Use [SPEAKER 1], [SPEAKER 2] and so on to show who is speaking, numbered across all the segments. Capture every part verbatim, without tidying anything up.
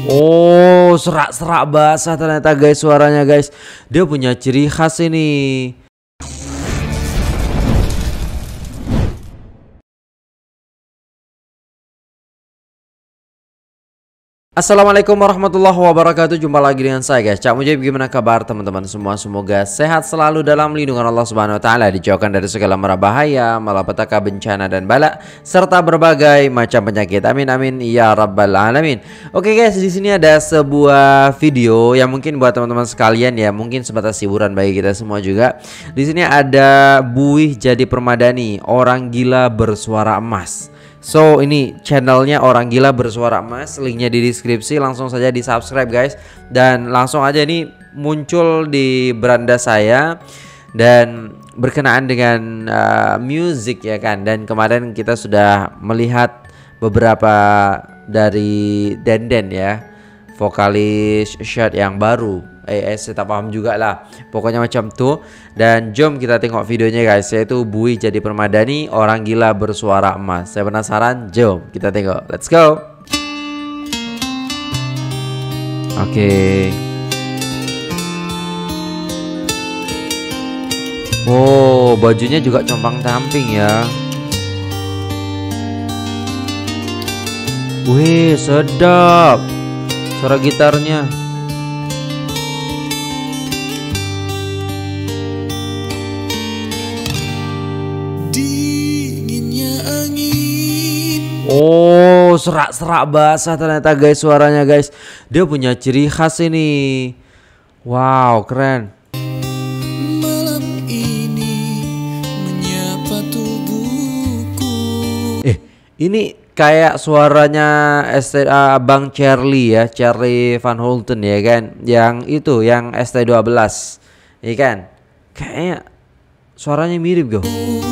[SPEAKER 1] Oh, serak-serak basah ternyata guys suaranya guys. Dia punya ciri khas ini. Assalamualaikum warahmatullahi wabarakatuh. Jumpa lagi dengan saya guys, Cak Mujib. Gimana kabar teman-teman semua? Semoga sehat selalu dalam lindungan Allah Subhanahu wa taala, dijauhkan dari segala mara bahaya, malapetaka, bencana dan bala serta berbagai macam penyakit. Amin amin ya rabbal alamin. Oke guys, di sini ada sebuah video yang mungkin buat teman-teman sekalian ya, mungkin sebatas hiburan bagi kita semua juga. Di sini ada Buih Jadi Permadani, orang gila bersuara emas. So ini channelnya Orang Gila Bersuara Emas, linknya di deskripsi, langsung saja di subscribe guys. Dan langsung aja ini muncul di beranda saya dan berkenaan dengan uh, music ya kan. Dan kemarin kita sudah melihat beberapa dari Denden ya, vokalis Shad yang baru. Eh, eh saya tak paham juga lah, pokoknya macam tuh. Dan jom kita tengok videonya guys, yaitu Buih Jadi Permadani, Orang Gila Bersuara Emas. Saya penasaran, jom kita tengok, let's go. Oke okay. Oh, bajunya juga compang camping ya. Wih, sedap suara gitarnya. Oh, serak-serak basah ternyata guys suaranya guys. Dia punya ciri khas ini. Wow, keren.
[SPEAKER 2] Malam ini menyapa tubuhku.
[SPEAKER 1] Eh, ini kayak suaranya S T uh, Bang Charlie ya, Charlie Van Houten ya kan. Yang itu, yang S T dua belas. Iya kan? Kayaknya suaranya mirip go.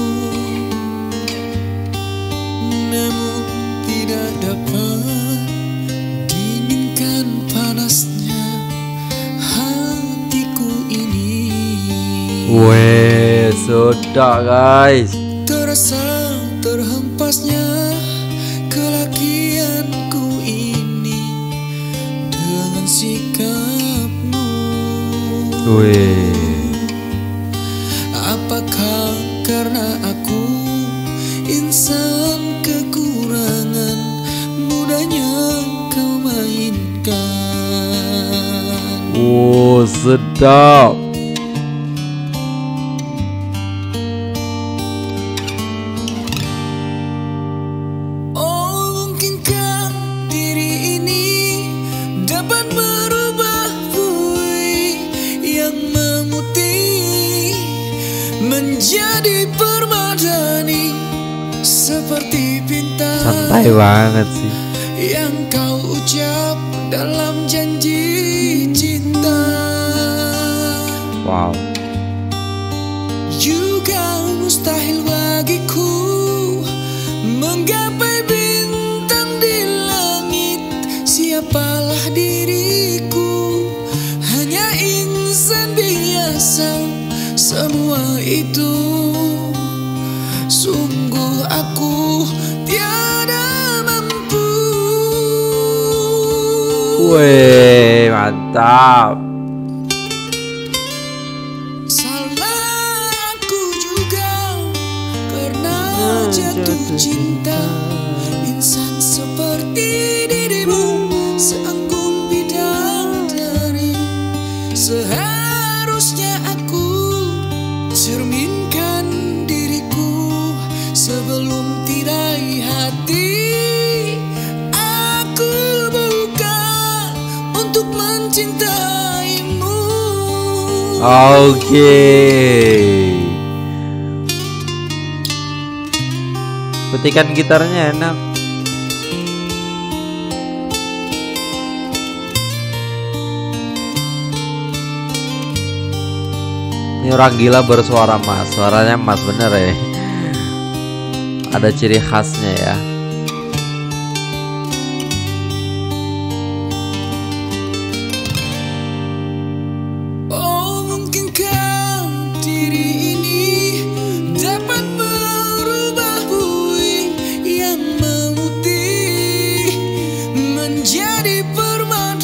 [SPEAKER 1] Weh, sudah guys.
[SPEAKER 2] Terasa terhempasnya kelakianku ini dengan sikapmu.
[SPEAKER 1] Weh.
[SPEAKER 2] Apakah karena aku insan kekurangan, mudahnya kau mainkan.
[SPEAKER 1] Oh, sedap.
[SPEAKER 2] Menjadi permadani seperti bintang,
[SPEAKER 1] santai banget sih
[SPEAKER 2] yang kau ucap dalam janji cinta.
[SPEAKER 1] Wow.
[SPEAKER 2] Juga mustahil bagiku menggapai bintang di langit. Siapalah diriku, hanya insan biasa. Semua itu sungguh aku tiada mampu.
[SPEAKER 1] Weh, mantap.
[SPEAKER 2] Salah aku juga karena jatuh cinta. Insan seperti dirimu, seanggun bidadari. Seharusnya aku cerminkan diriku sebelum tirai hati aku buka untuk mencintaimu.
[SPEAKER 1] Oke okay. Petikan gitarnya enak. Ini Orang Gila Bersuara Emas, suaranya emas bener ya. Ada ciri khasnya ya.
[SPEAKER 2] Oh, mungkinkah diri ini dapat merubah buih yang memutih menjadi permadani?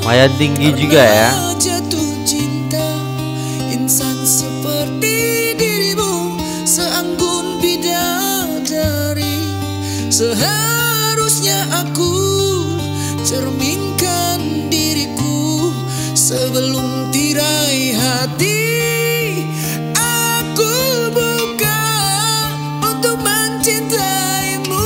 [SPEAKER 1] lumayan tinggi juga ya.
[SPEAKER 2] Jatuh cinta insan seperti dirimu, seanggun bidadari. Seharusnya aku cerminkan diriku sebelum tirai hati. Aku buka untuk mencintaimu.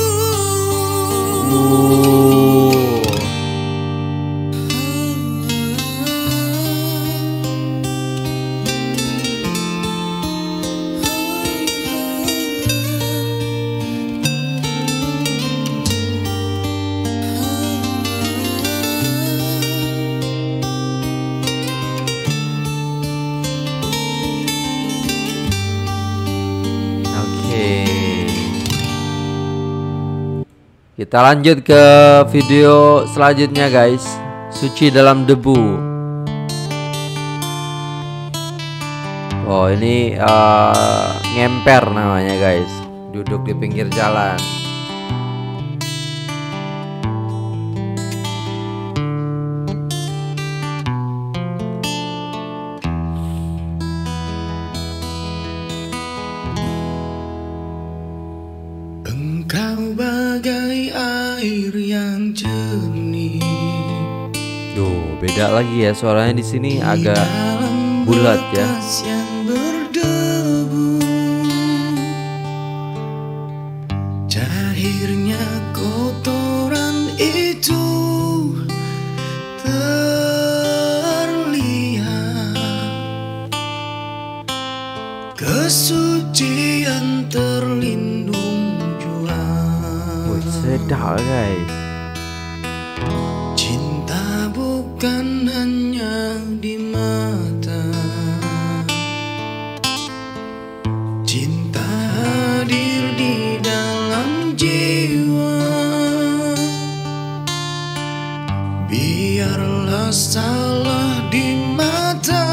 [SPEAKER 1] Kita lanjut ke video selanjutnya guys. Suci dalam debu. Oh ini uh, ngemper namanya guys. Duduk di pinggir jalan.
[SPEAKER 2] Engkau bagai air yang jernih.
[SPEAKER 1] Duh, beda lagi ya suaranya di sini agak bulat ya.
[SPEAKER 2] Yang berdebu, cahirnya kotoran itu terlihat, kesucian terlindung jua.
[SPEAKER 1] Wih, sedap guys.
[SPEAKER 2] Cinta bukan hanya di mata, cinta hadir di dalam jiwa. Biarlah salah di mata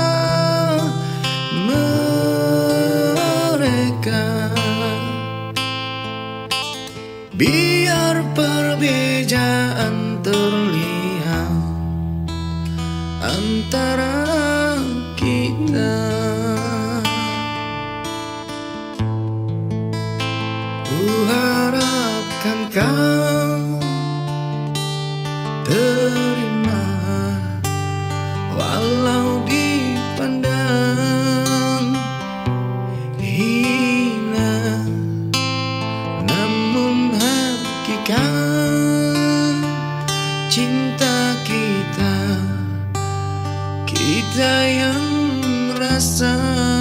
[SPEAKER 2] mereka, biar perbedaan terlihat antara kita. Ku harapkan kau terima, walau dipandang hina, namun hakikat cinta kita, kita yang rasa.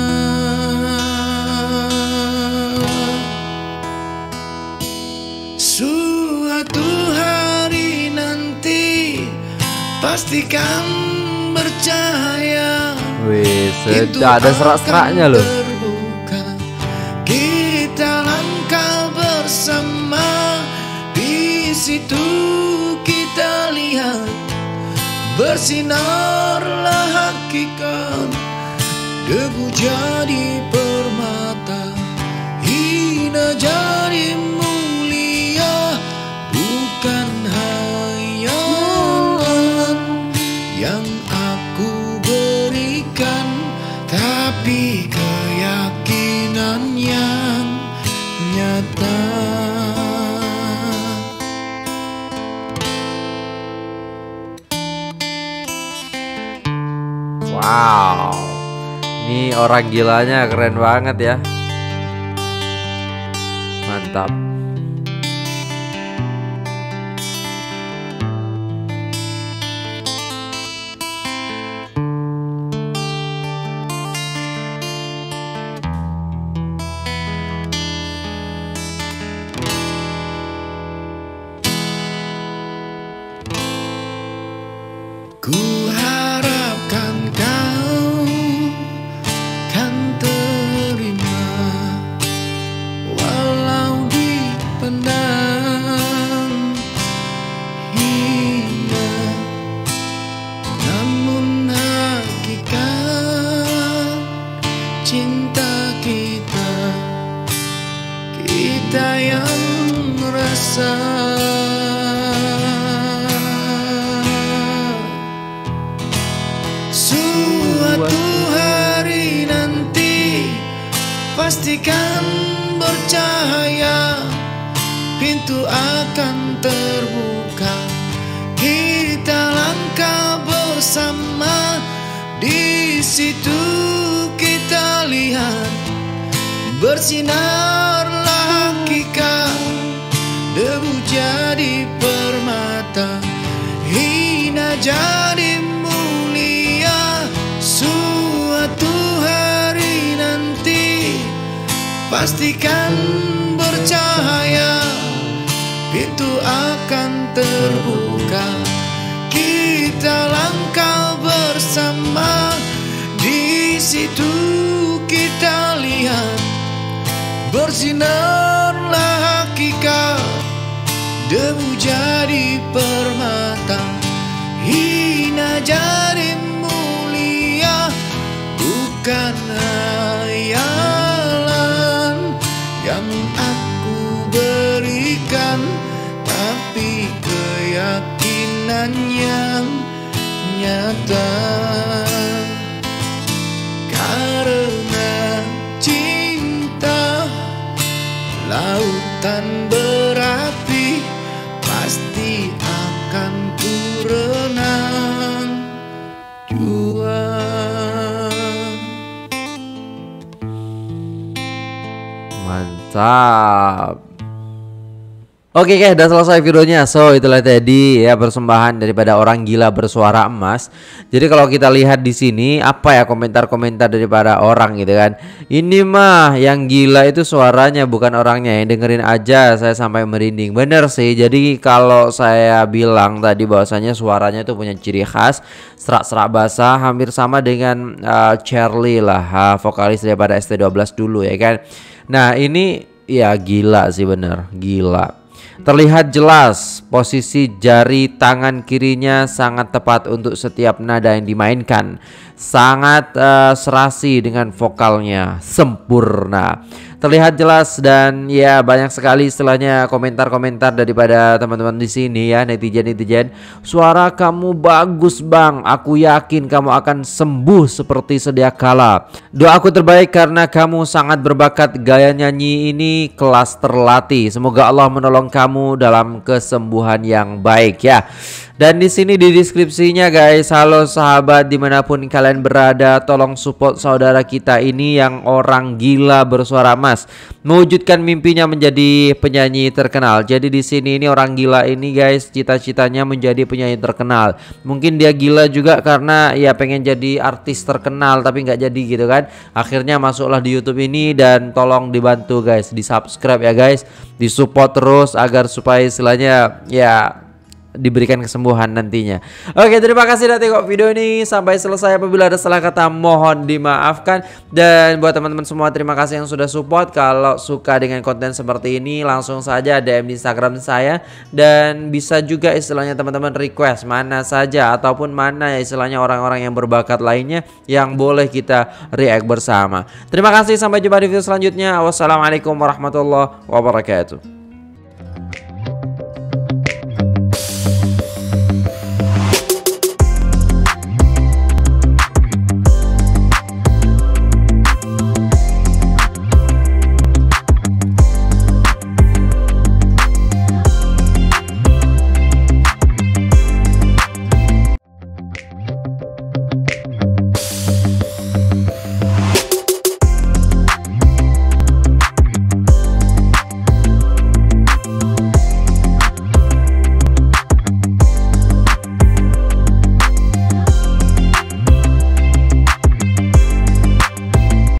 [SPEAKER 2] Suatu hari nanti pastikan bercahaya.
[SPEAKER 1] Wih, sedap, ada serak-seraknya loh.
[SPEAKER 2] Terbuka, kita langkah bersama. Di situ kita lihat bersinarlah hakikat. Debu jadi permata, hina jadi mulia. Bukan hayalan yang aku berikan, tapi keyakinan yang nyata.
[SPEAKER 1] Wow, ini orang gilanya keren banget ya. Mantap.
[SPEAKER 2] Ku harapkan kau kan terima, walau dipandang hina, namun hakikat cinta kita, kita yang merasa. bercahaya, pintu akan terbuka. Kita langkah bersama, di situ kita lihat bersinarlah hakikat. Debu jadi permata, hina jadi mulia. Suatu hari nanti pastikan bercahaya, pintu akan terbuka. Kita langkah bersama, di situ kita lihat bersinarlah hakikat. Debu jadi permata, hina jadi mulia. Bukan hayalan yang aku berikan, tapi keyakinan yang nyata. Karena cinta lautan berapi, pasti akan ku renang juang.
[SPEAKER 1] Mantap. Oke guys, udah selesai videonya. So itulah tadi ya persembahan daripada orang gila bersuara emas. Jadi kalau kita lihat di sini apa ya komentar-komentar daripada orang gitu kan. Ini mah yang gila itu suaranya bukan orangnya, yang dengerin aja saya sampai merinding. Bener sih. Jadi kalau saya bilang tadi bahwasanya suaranya itu punya ciri khas serak-serak basah, hampir sama dengan uh, Charlie lah, ha, vokalis daripada S T dua belas dulu ya kan. Nah ini ya gila sih, bener gila. Terlihat jelas posisi jari tangan kirinya sangat tepat untuk setiap nada yang dimainkan. Sangat uh, serasi dengan vokalnya, sempurna. Terlihat jelas dan ya banyak sekali istilahnya komentar-komentar daripada teman-teman di sini ya, netizen-netizen. Suara kamu bagus bang, aku yakin kamu akan sembuh seperti sedia kala. Doaku terbaik karena kamu sangat berbakat, gaya nyanyi ini kelas terlatih. Semoga Allah menolong kamu dalam kesembuhan yang baik ya. Dan di sini di deskripsinya guys, halo sahabat dimanapun kalian berada, tolong support saudara kita ini yang orang gila bersuara emas, mewujudkan mimpinya menjadi penyanyi terkenal. Jadi di sini ini orang gila ini guys, cita-citanya menjadi penyanyi terkenal. Mungkin dia gila juga karena ya pengen jadi artis terkenal tapi nggak jadi gitu kan. Akhirnya masuklah di YouTube ini dan tolong dibantu guys, di subscribe ya guys, disupport terus agar supaya istilahnya ya diberikan kesembuhan nantinya. Oke, terima kasih sudah tengok video ini sampai selesai. Apabila ada salah kata mohon dimaafkan. Dan buat teman-teman semua, terima kasih yang sudah support. Kalau suka dengan konten seperti ini, langsung saja D M di Instagram saya. Dan bisa juga istilahnya teman-teman request mana saja ataupun mana ya istilahnya orang-orang yang berbakat lainnya yang boleh kita react bersama. Terima kasih, sampai jumpa di video selanjutnya. Wassalamualaikum warahmatullahi wabarakatuh.